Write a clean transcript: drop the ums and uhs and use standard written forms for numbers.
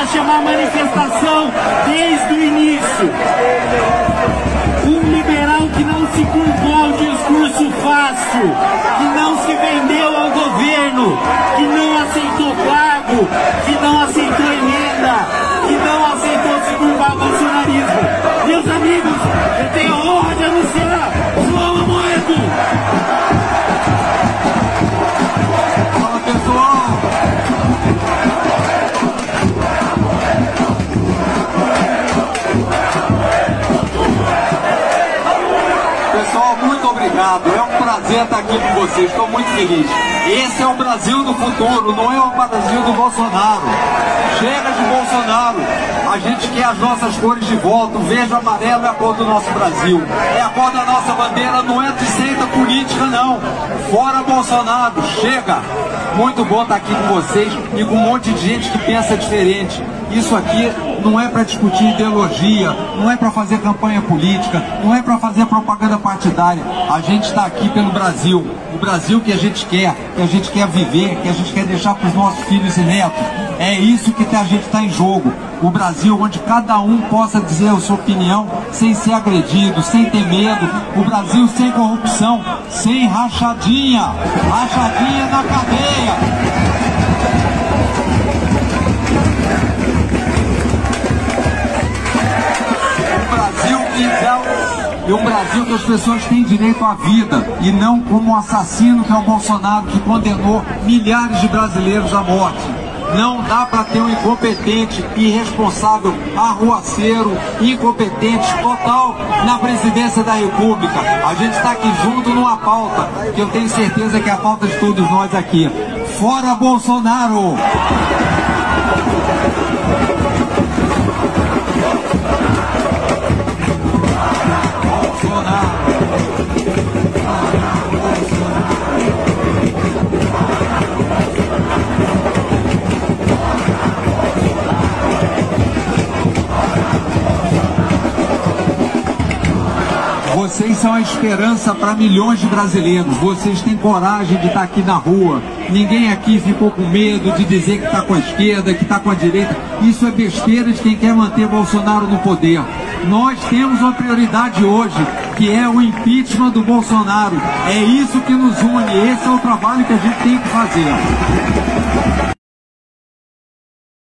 chamar a manifestação desde o início. Um liberal que não se curvou ao discurso fácil, que não se vendeu ao governo, que não aceitou cargo, que não aceitou emenda, que não aceitou se curvar ao bolsonarismo. Meus amigos, eu tenho a honra de anunciar João Amoedo. Fala, pessoal! Pessoal, muito obrigado. É um prazer estar aqui com vocês. Estou muito feliz. Esse é o Brasil do futuro, não é o Brasil do Bolsonaro. Chega de Bolsonaro. A gente quer as nossas cores de volta. O verde e amarelo é a cor do nosso Brasil. É a cor da nossa bandeira, não é de seita política, não. Fora Bolsonaro, chega. Muito bom estar aqui com vocês e com um monte de gente que pensa diferente. Isso aqui não é para discutir ideologia, não é para fazer campanha política, não é para fazer propaganda partidária. A gente está aqui pelo Brasil, o Brasil que a gente quer viver, que a gente quer deixar para os nossos filhos e netos. É isso que a gente está em jogo. O Brasil onde cada um possa dizer a sua opinião sem ser agredido, sem ter medo. O Brasil sem corrupção, sem rachadinha, rachadinha na cadeia. E um Brasil que as pessoas têm direito à vida e não como um assassino que é o Bolsonaro, que condenou milhares de brasileiros à morte. Não dá para ter um incompetente, irresponsável, arruaceiro, incompetente, total na presidência da República. A gente está aqui junto numa pauta, que eu tenho certeza que é a pauta de todos nós aqui. Fora Bolsonaro! Vocês são a esperança para milhões de brasileiros. Vocês têm coragem de estar aqui na rua. Ninguém aqui ficou com medo de dizer que está com a esquerda, que está com a direita. Isso é besteira de quem quer manter Bolsonaro no poder. Nós temos uma prioridade hoje, que é o impeachment do Bolsonaro. É isso que nos une. Esse é o trabalho que a gente tem que fazer.